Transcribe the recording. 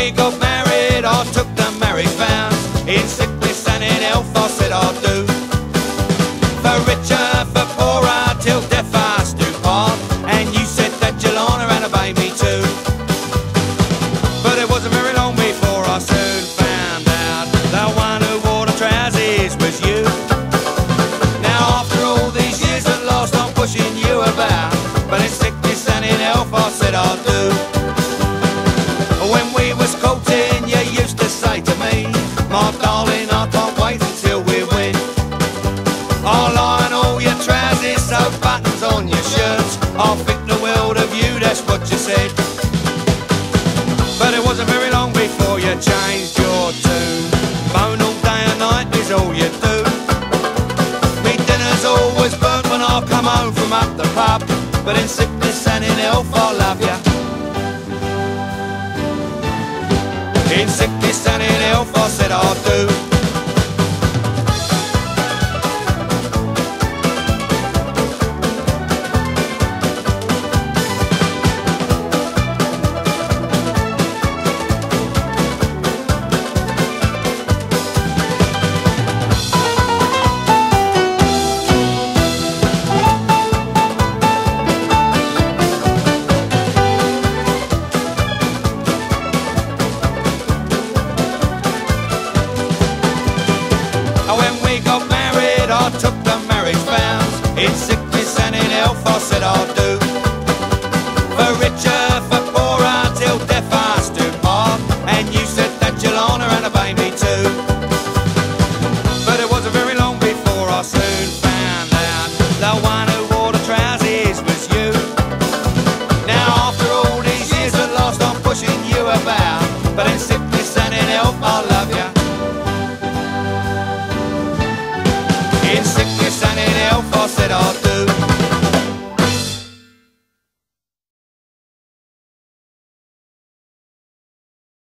we got married, I took the marriage vows. In sickness and in health I said I'll do. For richer, for poorer, till death us do part. And you said that you'll honour and obey me too. But it wasn't very long before I soon found out the one who wore the trousers was you. Now after all these years at last I'm pushing you about. But in sickness and in health I said I'll do. When we was courting you used to say to me, my darling, I can't wait until we win. I'll iron all your trousers, sew buttons on your shirts. I'll think the world of you, that's what you said. But it wasn't very long before you changed your tune. Moan all day and night is all you do. Me dinner's always burnt when I come home from up the pub. But in sickness and in health I love you. In sickness and in health I said I'll do. I took the marriage vows. In sickness and in health I said I'll do. For richer, for poorer, till death us do part. And you said that you'll honour and obey me too. But it wasn't very long before I soon found out the one who wore the trousers was you. Now after all these years at last I'm pushing you about. But in sickness